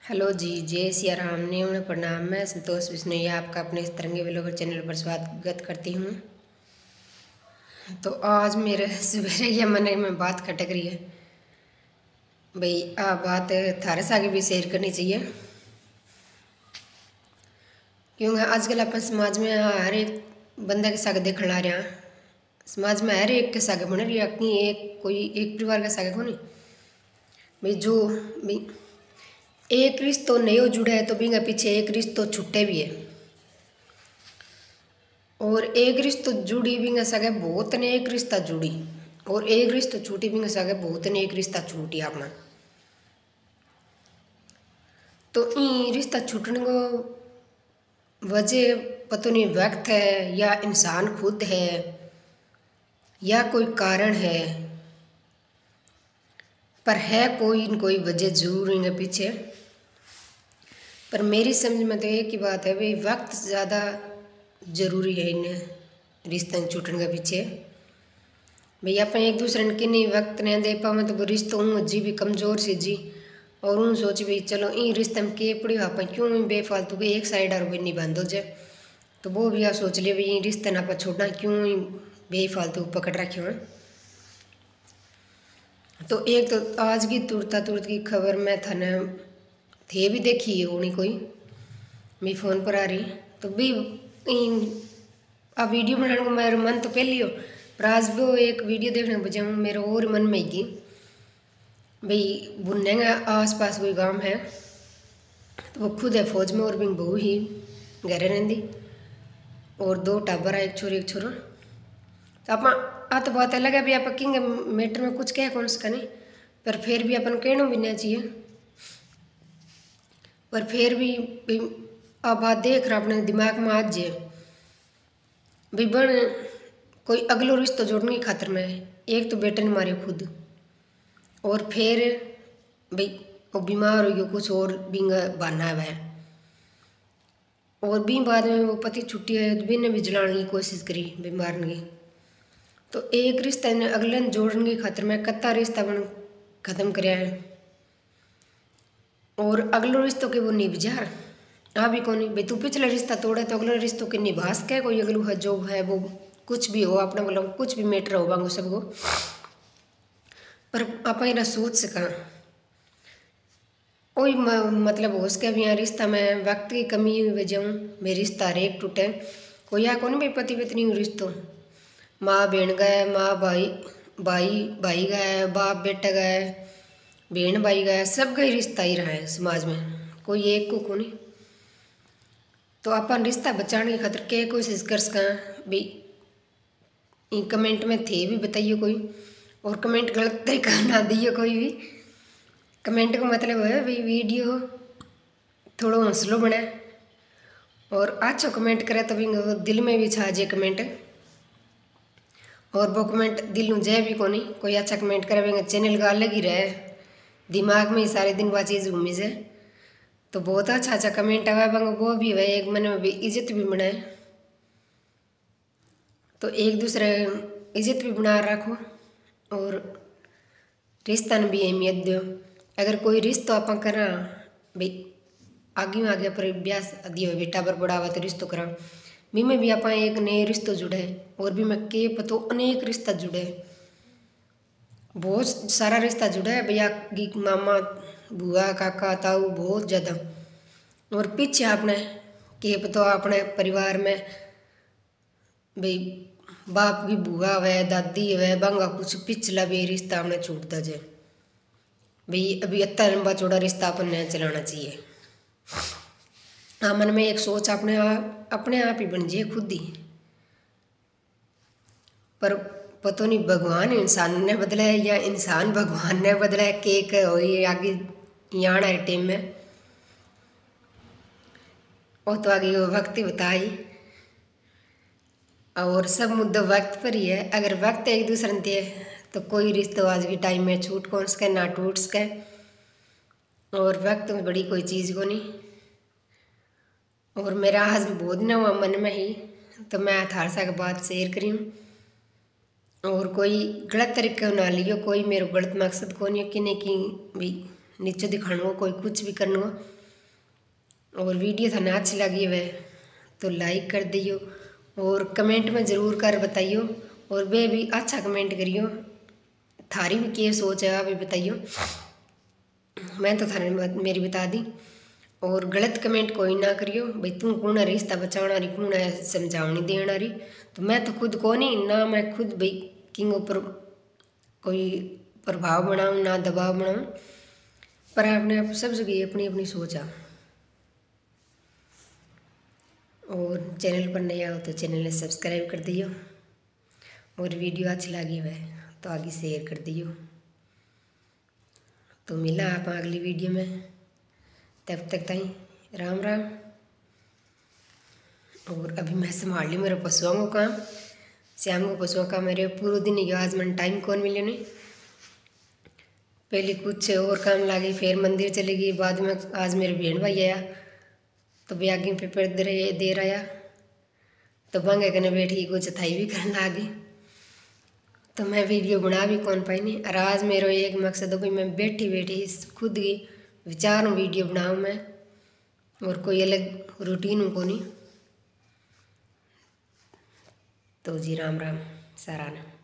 Hello जी, जय सिया राम। निम्न प्रणाम। मैं संतोष बिश्नोई आपका अपने इस तरंगे व्लॉगर चैनल पर स्वागत करती हूँ। तो आज मेरे सवेरे ये मन में बात खटक रही है भाई, आ बात थारे से आगे भी शेयर करनी चाहिए, क्योंकि आजकल अपन समाज में हर एक बंदा के सागे देखने आ रहे हैं। समाज में हर एक के सागे बन रही है कि एक कोई एक परिवार का सागे को नहीं भाई, जो भाई एक रिश्तो नयो जुड़ा है तो बिंगा पीछे एक रिश्तो छुट्टे भी है, और एक रिश्तो जुड़ी बिंगा सगे बहुत ने एक रिश्ता जुड़ी, और एक रिश्तो छूटी बिंगा सगे बहुत ने एक रिश्ता छूटी अपना। तो ई रिश्ता छूटने को वजह पता नहीं वक्त है या इंसान खुद है या कोई कारण है, पर है कोई न कोई वजह जरूर इनके पीछे। पर मेरी समझ में तो एक ही बात है भाई, वक्त ज़्यादा ज़रूरी है इन रिश्ते छूटने के पीछे। भाई आप एक दूसरे ने किन्नी वक्त नहीं दे पावे तो वो रिश्तो हूँ जी भी कमज़ोर से जी, और हूँ सोच भी चलो इन रिश्ते में के पड़ी आप क्यों बेफालतू के एक साइड और नहीं बांधो जाए, तो वो भी आप सोच लिया भाई इन रिश्ते ना आप छोड़ना क्यों बेफालतू पकड़ रखे हुए। तो एक तो आज की तुरंत की खबर मैं थाने थे भी देखी है होनी कोई मेरी फ़ोन पर आ रही, तो भी आ वीडियो बनाने को मेरा मन तो पहले हो, पर आज वो एक वीडियो देखने के बजाय मेरे और मन में गई भाई बुनने का आस पास कोई गांव है, तो वो खुद है फौज में और भी बहू ही घरे रहती, और दो टाबर है, एक छोरी एक छोरा। तो आप आ तो बात अलग है भी, आप किंग मैटर में कुछ कह कौन सका नहीं, पर फिर भी अपन कहना भी नहीं चाहिए। पर फिर भी अब बात देख रहा अपने दिमाग में आज जे भाई बन कोई अगलो रिश्तो जोड़ने की खातर में एक तो बेटे ने मारे खुद, और फिर भाई वो बीमार हो गया कुछ और बिंगा बहाना है, और भी बाद में वो पति छुट्टी है तो बिन भी जलाने की कोशिश करी बीमार ने। तो एक रिश्ता ने अगले जोड़ने की खातर में कत्ता रिश्ता बन खत्म कराया है, और अगलो रिश्तो के वो निभ जा आ भी कौन भाई, तू पिछला रिश्ता तोड़े तो अगले रिश्तों के निभास के कोई अगलू है जो है वो कुछ भी हो अपना मतलब कुछ भी मैटर हो बांगो सबको, पर आप इना सोच सका कोई मतलब हो सके भी यहाँ रिश्ता में वक्त की कमी हुई वजह मेरे रिश्ता हरेक टूटे। कोई या कौन भाई पति पत्नी हो रिश्तों, माँ बहन गए, माँ भाई भाई भाई गए, बाप बेटा गए, बहन भाई गए, सब का ही रिश्ता ही रहा है समाज में, कोई एक को नहीं। तो अपन रिश्ता बचाने की खातर क्या कोशिश कर सका भाई, कमेंट में थे भी बताइए कोई, और कमेंट गलत तरीका ना दिए कोई भी। कमेंट का मतलब है भाई वीडियो थोड़ा हौसलो बने, और अच्छा कमेंट करे तो भी दिल में भी छा जाए कमेंट, और वो कमेंट दिल में जाए भी को नहीं। कोई अच्छा कमेंट करे भी चैनल का अलग ही रहे, दिमाग में ही सारे दिन वह चीज़ घूमी से, तो बहुत अच्छा अच्छा कमेंट आवा बंग वो भी है, एक मन में भी इज्जत भी बनाए, तो एक दूसरे इज्जत भी बना रखो और रिश्ता ने भी अहमियत दो। अगर कोई रिश्तो आप करा भाई आगे पर ब्याह दिए बेटा पर बढ़ावा तो रिश्तो करा मी में भी आप एक नए रिश्तो जुड़े, और भी मैं के पतो अनेक रिश्ता जुड़े, बहुत सारा रिश्ता जुड़ा है भैया की मामा बुआ काका ताऊ बहुत ज़्यादा, और पीछे आपने के पतो अपने परिवार में भाई बाप की बुआ है दादी है बांगा कुछ पिछला भी रिश्ता हमने छूटता जाए भाई, अभी इतना लंबा चौड़ा रिश्ता अपन नहीं चलाना चाहिए। हाँ मन में एक सोच अपने आप ही बन जाए खुद ही, पर पता नहीं भगवान इंसान ने बदला है या इंसान भगवान ने बदला है, केक हो आगे यहाँ है टाइम में वो तो आगे वो वक्त ही बताई, और सब मुद्दा वक्त पर ही है। अगर वक्त एक दूसरे ने दिए तो कोई रिश्ता आज के टाइम में छूट कौन सके ना टूट सके, और वक्त में बड़ी कोई चीज़ को नहीं। और मेरा आज बहुत दिन हुआ मन में ही, तो मैं थार सा बात शेयर करी हूँ, और कोई गलत तरीके ना लियो, कोई मेरे गलत मकसद को नहीं कि नहीं कि भाई नीचे दिखाना कोई कुछ भी करना, और वीडियो थाने अच्छी लगी वह तो लाइक कर दियो और कमेंट में ज़रूर कर बताइयो। और वे भी अच्छा कमेंट करियो, थारी भी क्या सोच है आप भी बताइयो। मैं तो थाने मेरी बता दी। और गलत कमेंट कोई ना करियो भाई, तू कौन है रिश्ता बचाना रही, कौन है समझावनी देना रही। तो मैं तो खुद को नहीं ना, मैं खुद भाई किंग ऊपर कोई प्रभाव बनाऊँ ना दबाव बनाऊँ, पर आपने आप सब जगह अपनी अपनी सोच आ। और चैनल पर नया हो तो चैनल ने सब्सक्राइब कर दियो और वीडियो अच्छी लगी वह तो आगे शेयर कर दियो। तो मिला आप अगली वीडियो में, तब तक ताई राम राम। और अभी मैं संभाल ली मेरे पशुओं को काम, शाम को पशुओं का मेरे पूरे दिन ही आज मन टाइम कौन मिले नहीं। पहले कुछ और काम लागी, फिर मंदिर चली गई, बाद में आज मेरे बहन भाई आया तो ब्यागी पेपर दे रहा तो बंगे कने बैठी कुछ थाई भी करने लगी। तो मैं वीडियो बना भी कौन पाई नहीं। और आज मेरा एक मकसद हो कि मैं बैठी बैठी खुद की विचार वीडियो बनाऊँ मैं, और कोई अलग रूटीन को नहीं। तो जी राम राम साराना।